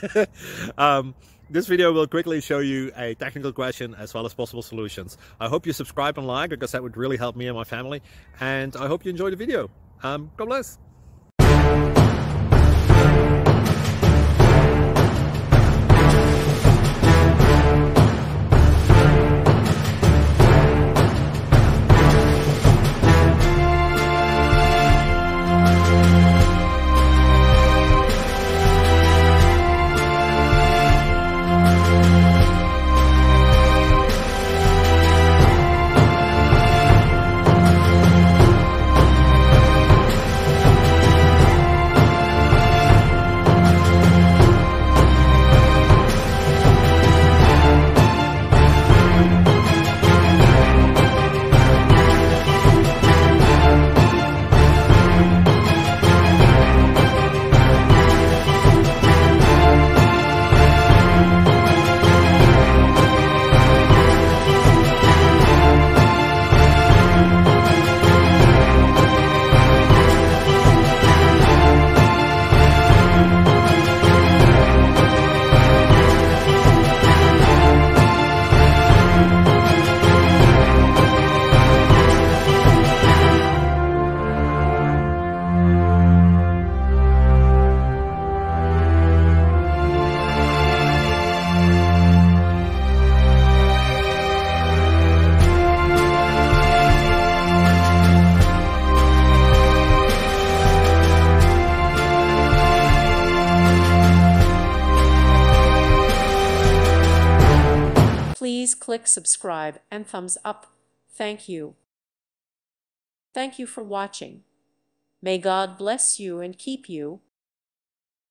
um, this video will quickly show you a technical question as well as possible solutions. I hope you subscribe and like, because that would really help me and my family. And I hope you enjoy the video. God bless. Please click subscribe and thumbs up. Thank you. Thank you for watching. May God bless you and keep you.